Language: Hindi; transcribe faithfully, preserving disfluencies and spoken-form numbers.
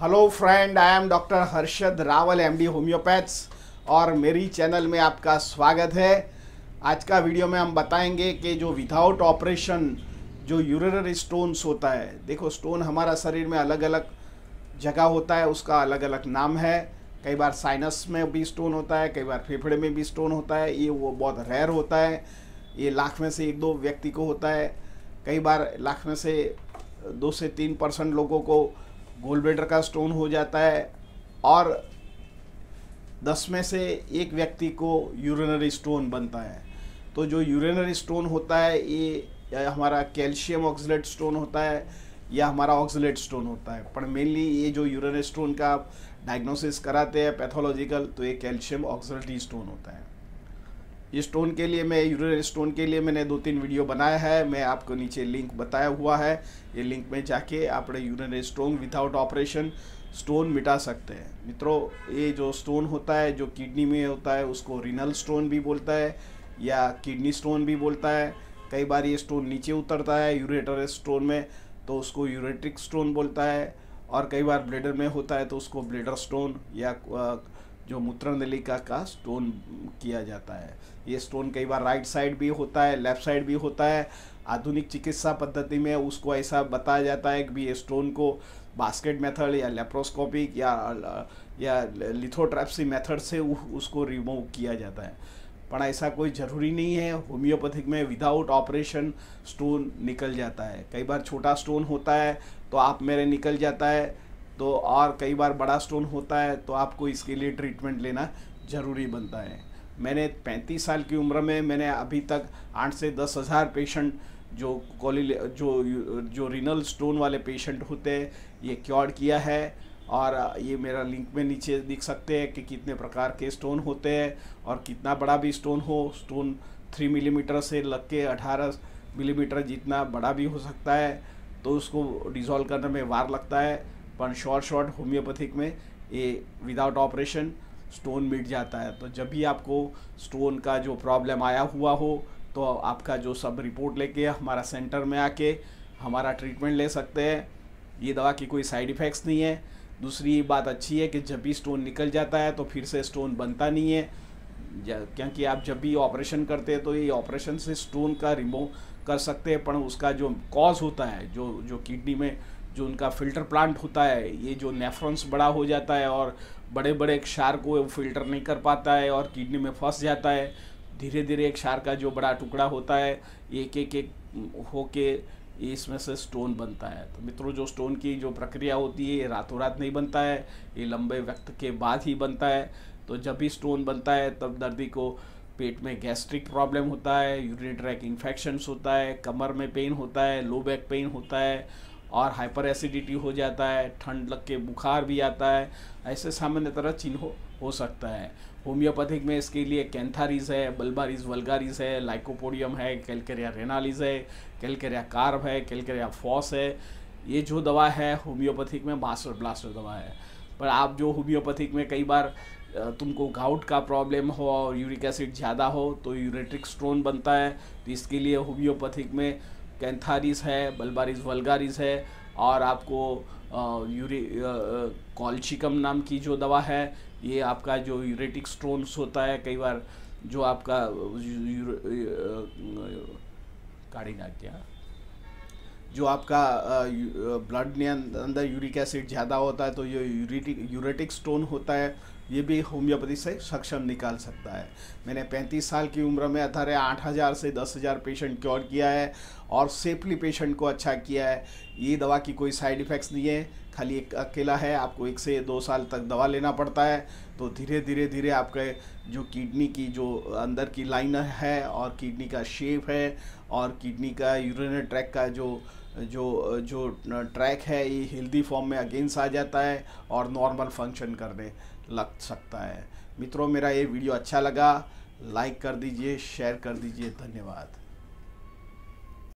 Hello friend, I am doctor Harshad Rawal MD homeopaths और मेरी चैनल में आपका स्वागत है। आज का वीडियो में हम बताएंगे कि जो विदाउट ऑपरेशन जो यूरिनरी स्टोन्स होता है, देखो स्टोन हमारा शरीर में अलग अलग जगह होता है, उसका अलग अलग नाम है। कई बार साइनस में भी स्टोन होता है, कई बार फेफड़े में भी स्टोन होता है। ये वो बहुत रेयर होता है, ये लाख में से एक दो व्यक्ति को होता है। कई बार लाख में से दो से तीन परसेंट लोगों को गोल ब्लैडर का स्टोन हो जाता है और दस में से एक व्यक्ति को यूरिनरी स्टोन बनता है। तो जो यूरिनरी स्टोन होता है ये हमारा कैल्शियम ऑक्सलेट स्टोन होता है या हमारा ऑक्सलेट स्टोन होता है, पर मेनली ये जो यूरिनरी स्टोन का डायग्नोसिस कराते हैं पैथोलॉजिकल, तो ये कैल्शियम ऑक्सलेट स्टोन होता है। ये स्टोन के लिए मैं यूरिनरी स्टोन के लिए मैंने दो तीन वीडियो बनाया है, मैं आपको नीचे लिंक बताया हुआ है। ये लिंक में जाके आप urinary stone without operation stone मिटा सकते हैं। मित्रों, ये जो स्टोन होता है जो किडनी में होता है उसको रिनल स्टोन भी बोलता है या किडनी स्टोन भी बोलता है। कई बार ये स्टोन नीचे उतरता है यूरेटर स्टोन में, तो उसको यूरेट्रिक स्टोन बोलता है। और कई बार ब्लैडर में होता है तो उसको ब्लैडर स्टोन या जो मूत्र नलिका का स्टोन किया जाता है। ये स्टोन कई बार राइट साइड भी होता है, लेफ्ट साइड भी होता है। आधुनिक चिकित्सा पद्धति में उसको ऐसा बताया जाता है कि ये स्टोन को बास्केट मेथड या लेप्रोस्कोपिक या या लिथोट्रैप्सी मेथड से उसको रिमूव किया जाता है, पर ऐसा कोई ज़रूरी नहीं है। होम्योपैथिक में विदाउट ऑपरेशन स्टोन निकल जाता है। कई बार छोटा स्टोन होता है तो आप मेरे निकल जाता है, तो और कई बार बड़ा स्टोन होता है तो आपको इसके लिए ट्रीटमेंट लेना ज़रूरी बनता है। मैंने पैंतीस साल की उम्र में मैंने अभी तक आठ से दस हज़ार पेशेंट जो कोली जो जो रिनल स्टोन वाले पेशेंट होते हैं ये क्योर किया है। और ये मेरा लिंक में नीचे दिख सकते हैं कि कितने प्रकार के स्टोन होते हैं और कितना बड़ा भी स्टोन हो। स्टोन थ्री मिलीमीटर से लग के अठारह मिलीमीटर जितना बड़ा भी हो सकता है, तो उसको डिज़ोल्व करने में वार लगता है। पर शॉर्ट शॉर्ट होम्योपैथिक में ये विदाउट ऑपरेशन स्टोन मिट जाता है। तो जब भी आपको स्टोन का जो प्रॉब्लम आया हुआ हो तो आपका जो सब रिपोर्ट लेके हमारा सेंटर में आके हमारा ट्रीटमेंट ले सकते हैं। ये दवा की कोई साइड इफ़ेक्ट्स नहीं है। दूसरी बात अच्छी है कि जब भी स्टोन निकल जाता है तो फिर से स्टोन बनता नहीं है, क्योंकि आप जब भी ऑपरेशन करते हैं तो ये ऑपरेशन से स्टोन का रिमूव कर सकते हैं, पर उसका जो कॉज होता है जो जो किडनी में जो उनका फिल्टर प्लांट होता है, ये जो नेफ्रॉन्स बड़ा हो जाता है और बड़े बड़े क्षार को फिल्टर नहीं कर पाता है और किडनी में फंस जाता है। धीरे धीरे एक क्षार का जो बड़ा टुकड़ा होता है एक एक एक होके इसमें से स्टोन बनता है। तो मित्रों, जो स्टोन की जो प्रक्रिया होती है ये रातों रात नहीं बनता है, ये लंबे वक्त के बाद ही बनता है। तो जब भी स्टोन बनता है तब दर्दी को पेट में गैस्ट्रिक प्रॉब्लम होता है, यूरिनरी ट्रैक्ट इन्फेक्शंस होता है, कमर में पेन होता है, लो बैक पेन होता है और हाइपर एसिडिटी हो जाता है, ठंड लग के बुखार भी आता है। ऐसे सामान्य तरह चिन्ह हो, हो सकता है। होम्योपैथिक में इसके लिए कैंथारिस है, बल्बारिस वल्गारिस है, लाइकोपोडियम है, कैलकेरिया रेनालिस है, कैलकेरिया कार्ब है, कैलकेरिया फॉस है। ये जो दवा है होम्योपैथिक में मास्टर ब्लास्टर दवा है। पर आप जो होम्योपैथिक में कई बार तुमको गाउट का प्रॉब्लम हो और यूरिक एसिड ज़्यादा हो तो यूरेट्रिक स्टोन बनता है, तो इसके लिए होम्योपैथिक में कैंथारिस है, बल्बारिस वल्गारिस है और आपको यूरी कॉल्चिकम नाम की जो दवा है, ये आपका जो यूरेटिक स्टोन्स होता है, कई बार जो आपका काढ़ीना क्या जो आपका ब्लड ने अंदर यूरिक एसिड ज़्यादा होता है तो ये यूरेटिक यूरेटिक स्टोन होता है, ये भी होम्योपैथी से सक्षम निकाल सकता है। मैंने पैंतीस साल की उम्र में अठारह आठ हज़ार से दस हज़ार पेशेंट क्योर किया है और सेफली पेशेंट को अच्छा किया है। ये दवा की कोई साइड इफ़ेक्ट्स नहीं है, खाली एक अकेला है, आपको एक से दो साल तक दवा लेना पड़ता है। तो धीरे धीरे धीरे आपके जो किडनी की जो अंदर की लाइन है और किडनी का शेप है और किडनी का यूरिनरी ट्रैक का जो जो जो ट्रैक है ये हेल्दी फॉर्म में अगेंस्ट आ जाता है और नॉर्मल फंक्शन करने लग सकता है। मित्रों, मेरा ये वीडियो अच्छा लगा, लाइक कर दीजिए, शेयर कर दीजिए। धन्यवाद।